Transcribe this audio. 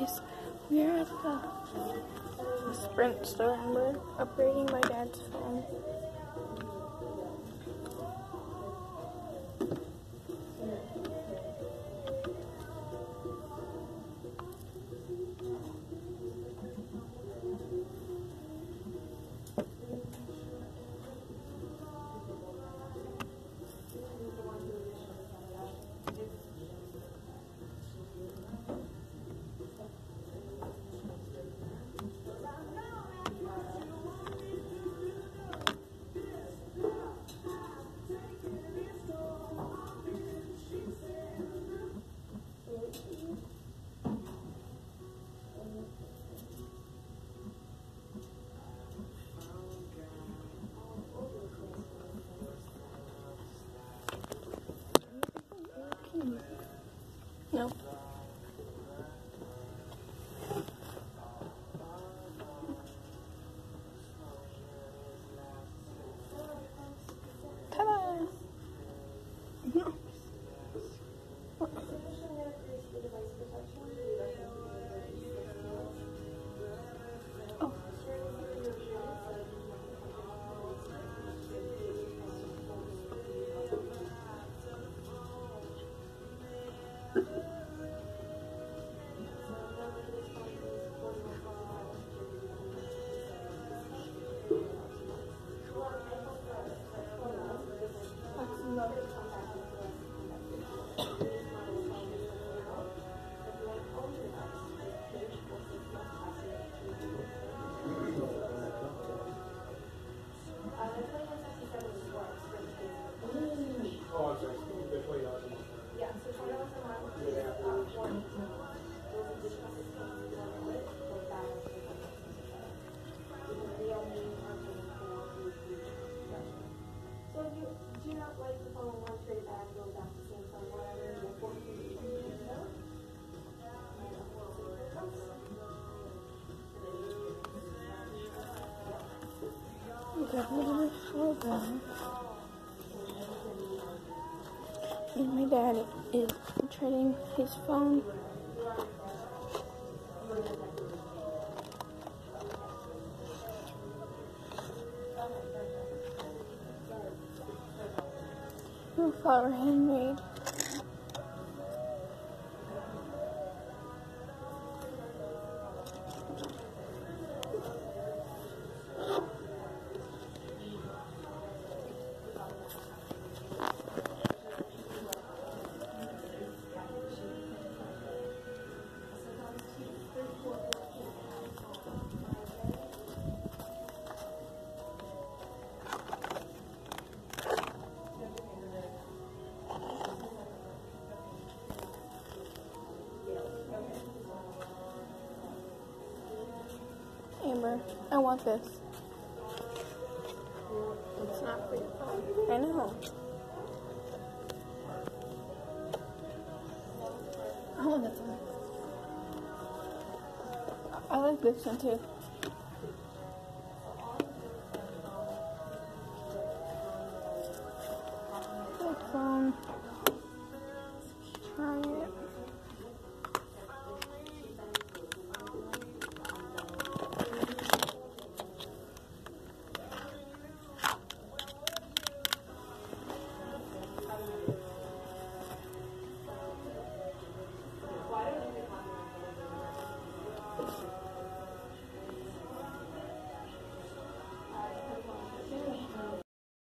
Anyways, we're at the Sprint store and we're upgrading my dad's phone. No. Ta-da! No. Oh. And my dad is trading his phone. Flower handmade. Amber, I want this. It's not for your phone. I know. I want this one. I like this one too.